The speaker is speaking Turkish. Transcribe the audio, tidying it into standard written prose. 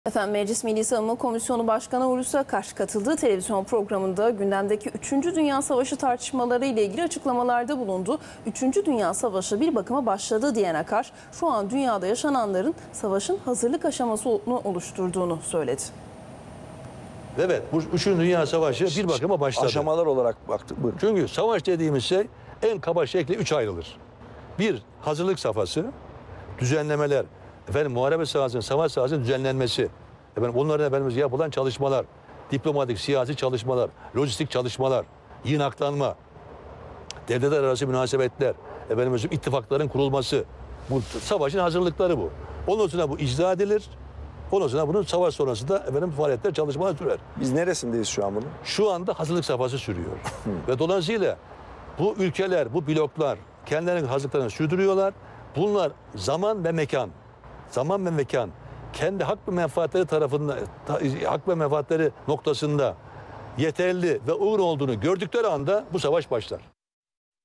Efendim Meclis Milli Savunma Komisyonu Başkanı Hulusi Akar katıldığı televizyon programında gündemdeki 3. Dünya Savaşı tartışmaları ile ilgili açıklamalarda bulundu. 3. Dünya Savaşı bir bakıma başladı diyen Akar, şu an dünyada yaşananların savaşın hazırlık aşamasını oluşturduğunu söyledi. Evet, bu 3. Dünya Savaşı bir bakıma başladı. Aşamalar olarak baktık. Buyurun. Çünkü savaş dediğimiz şey en kaba şekli 3 ayrılır. Bir, hazırlık safhası, düzenlemeler, muharebe sahasının, savaş sahasının düzenlenmesi, onların yapılan çalışmalar, diplomatik, siyasi çalışmalar, lojistik çalışmalar, yığınaklanma, devletler arası münasebetler, ittifakların kurulması, bu savaşın hazırlıkları bu. Ondan sonra bu icra edilir. Ondan sonra bunun savaş sonrasında faaliyetler, çalışmalar sürer. Biz neresindeyiz şu an bunun? Şu anda hazırlık safhası sürüyor. Ve dolayısıyla bu ülkeler, bu bloklar kendilerinin hazırlıklarını sürdürüyorlar. Bunlar zaman ve mekan, kendi hak ve menfaatleri tarafında, hak ve menfaatleri noktasında yeterli ve uygun olduğunu gördükleri anda bu savaş başlar.